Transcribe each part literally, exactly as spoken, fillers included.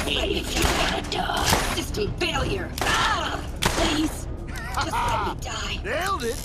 Ready to get done. System failure. Ah! Please, just let me die. Nailed it!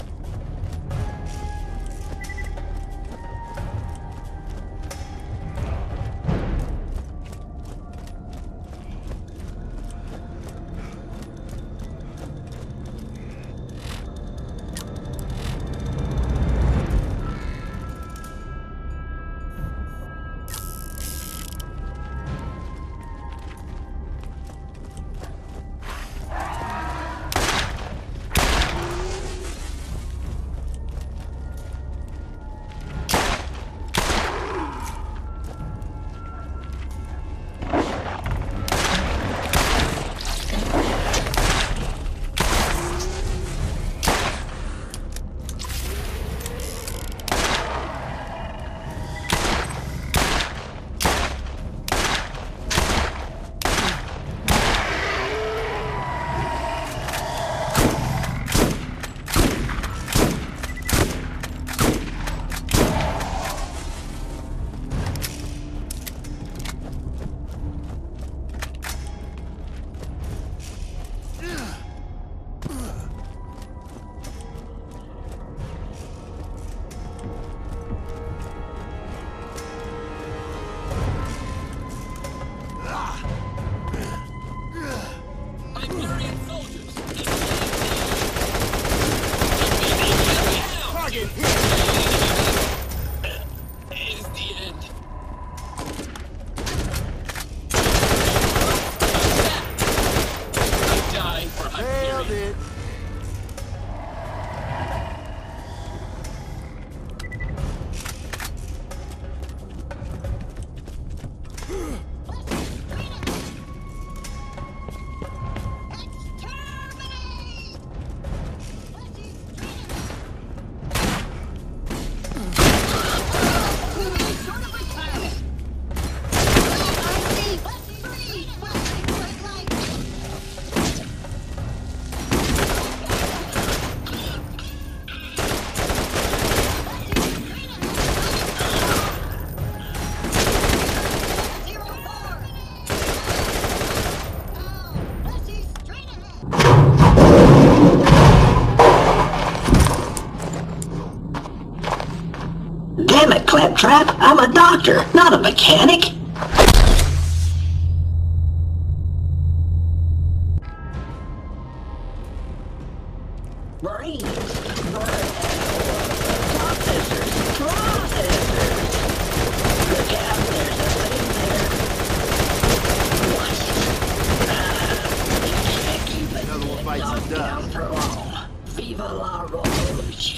Damn it, Claptrap, I'm a doctor, not a mechanic. Marines, processors, processors. Look out, there's a thing there. What? Ah, you can't keep it locked down for long. Viva la revolution.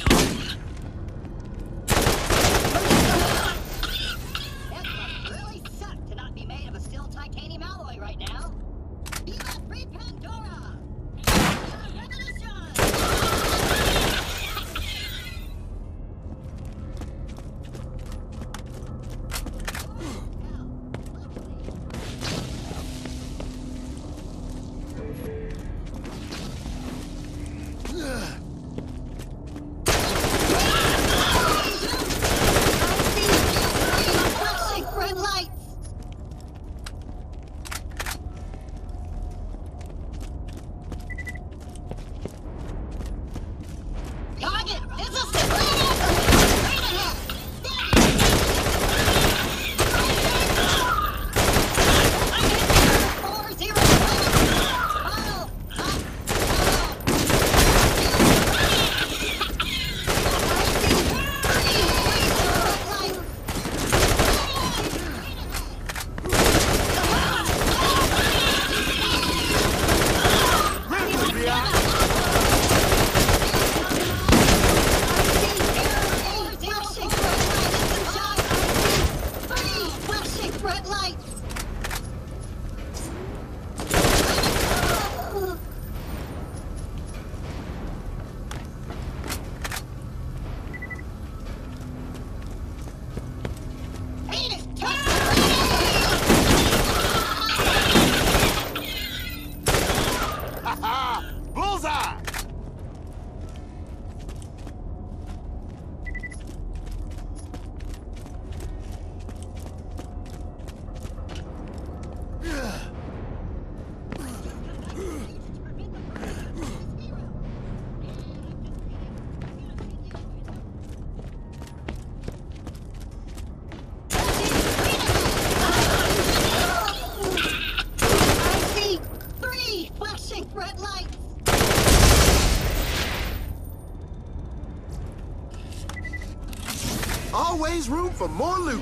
always room for more loot.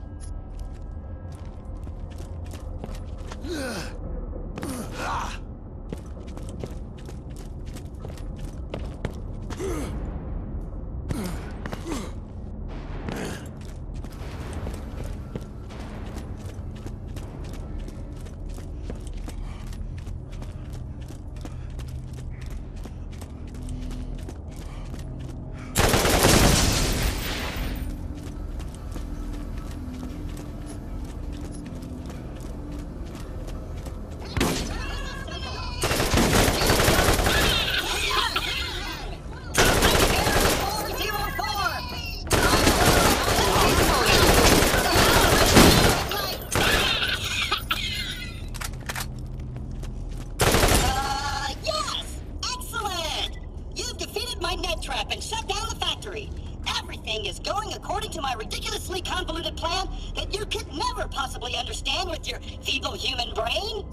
Everything is going according to my ridiculously convoluted plan that you could never possibly understand with your feeble human brain.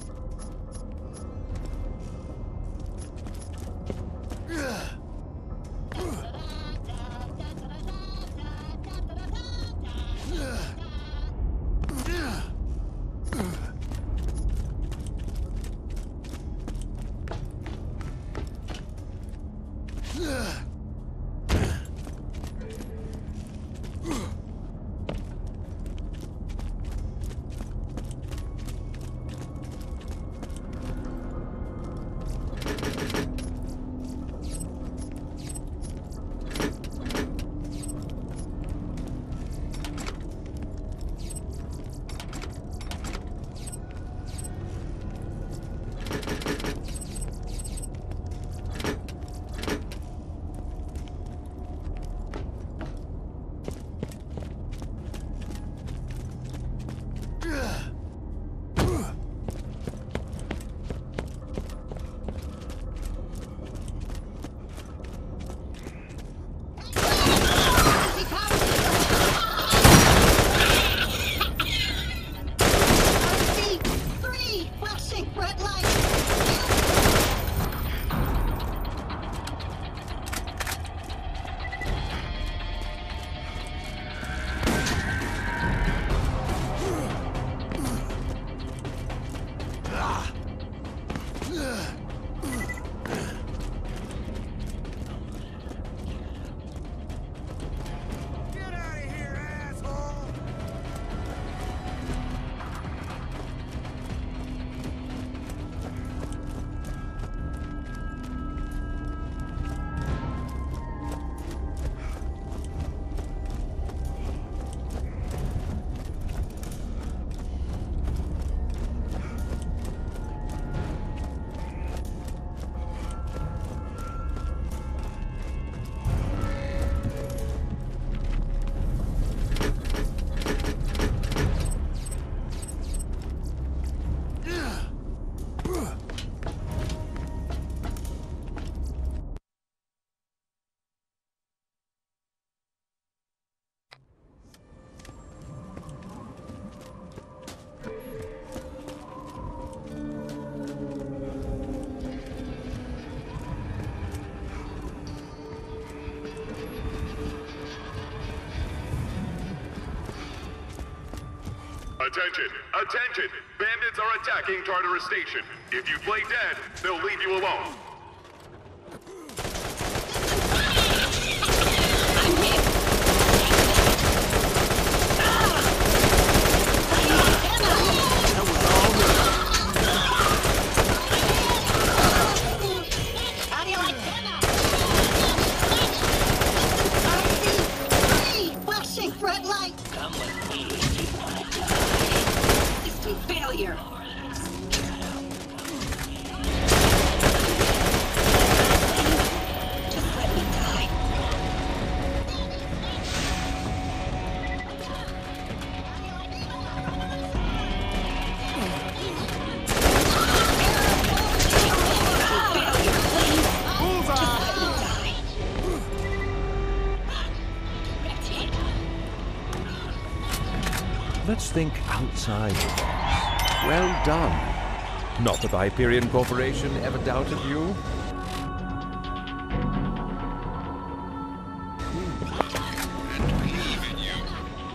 Attention! Attention! Bandits are attacking Tartarus Station. If you play dead, they'll leave you alone. Failure! Just let me die. Failure, please. Just let me die. Let's think outside the box. Well done. Not that the Hyperion Corporation ever doubted you. And believe in you.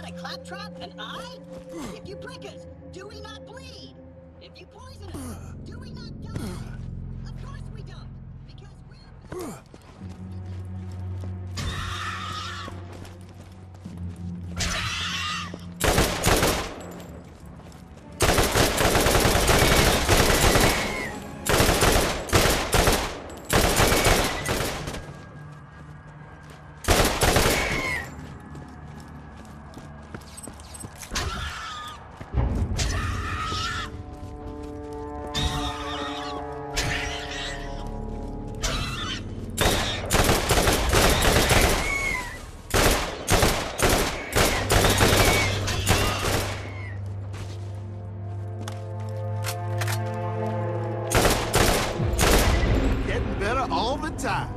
a claptrap? An eye? If you prick us, do we not bleed? If you poison us, do we not die? Of course we don't, because we're... All the time.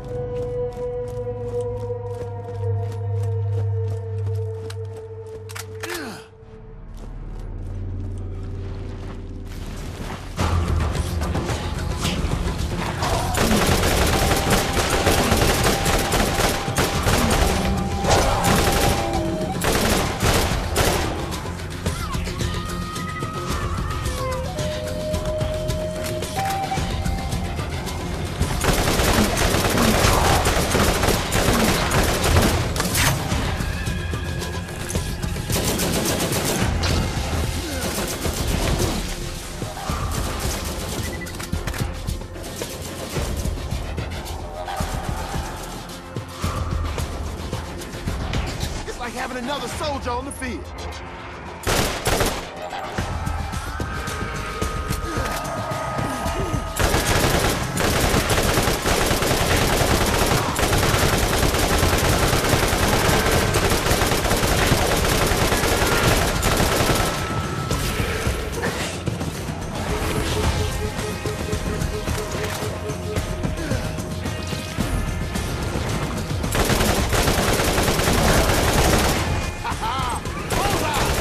Having another soldier on the field. Bullseye!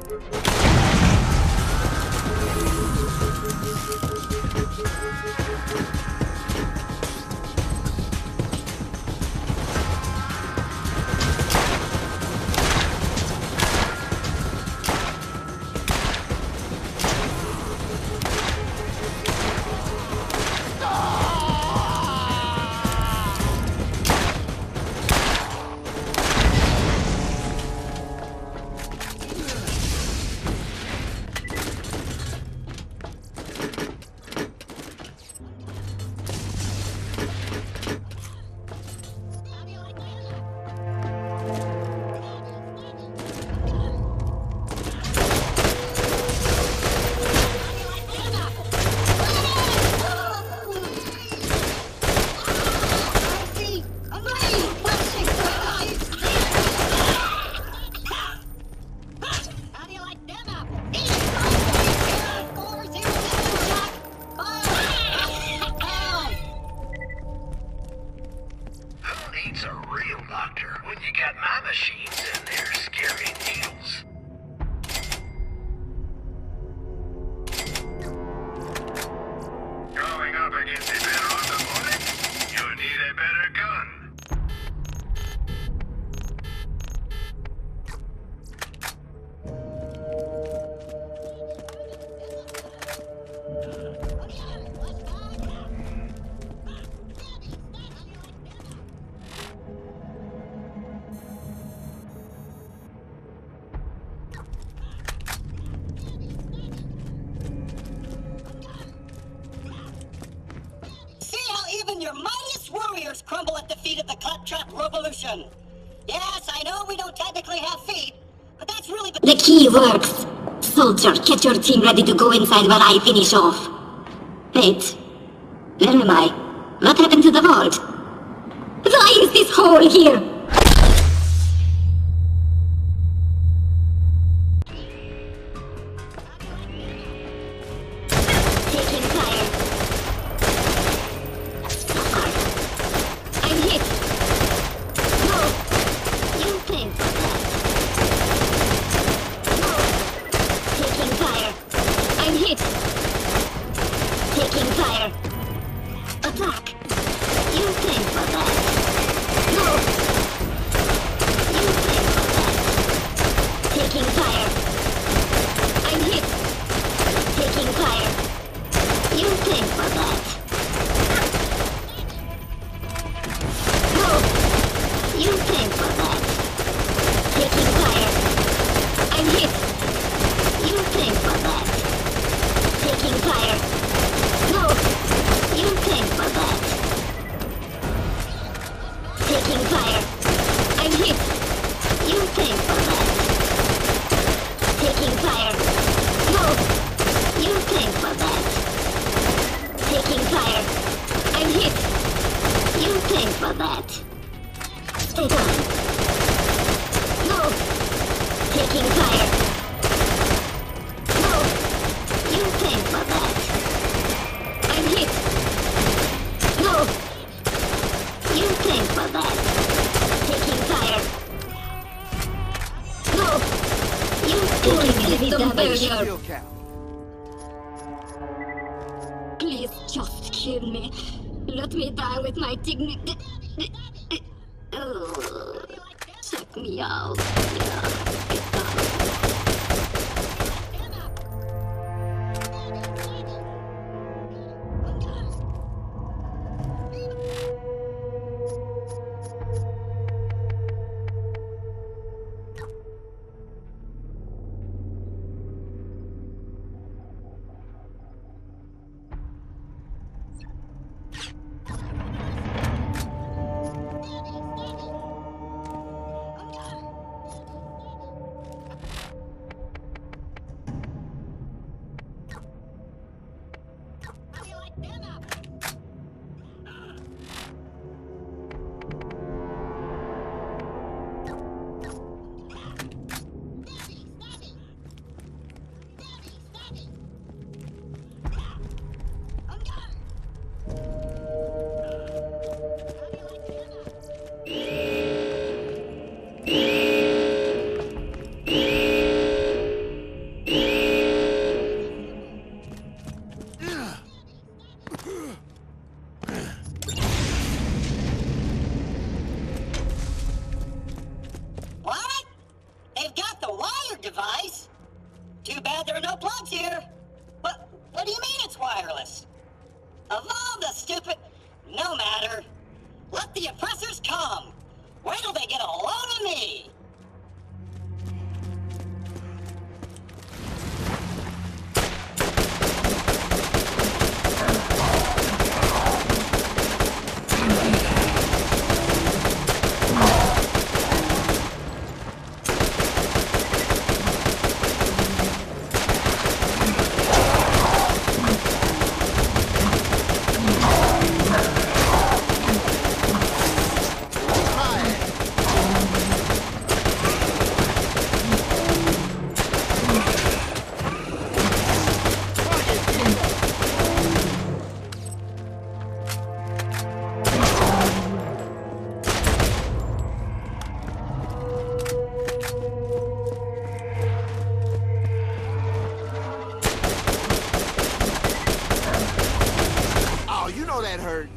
Your mightiest warriors crumble at the feet of the Claptrap Revolution. Yes, I know we don't technically have feet, but that's really the- The key works. Soldier, get your team ready to go inside while I finish off. Wait. Where am I? What happened to the vault? Why is this hole here? Kill Cap. Please just kill me. Let me die with my dignity. Oh, check me out. Too bad there are no plugs here. What, what do you mean it's wireless? Of all the stupid... No matter. Let the oppressors come. Wait till they get a load of me. That hurt.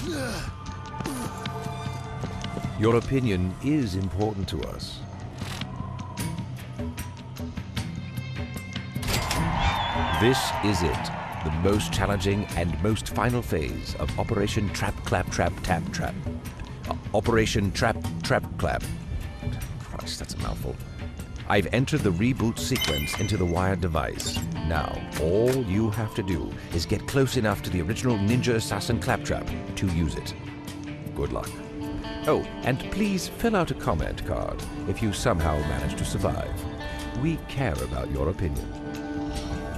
Your opinion is important to us. This is it, the most challenging and most final phase of Operation Trap Clap Trap Tap Trap. Uh, Operation Trap Trap Clap. Christ, that's a mouthful. I've entered the reboot sequence into the wired device. Now, all you have to do is get close enough to the original Ninja Assassin Claptrap to use it. Good luck. Oh, and please fill out a comment card if you somehow manage to survive. We care about your opinion.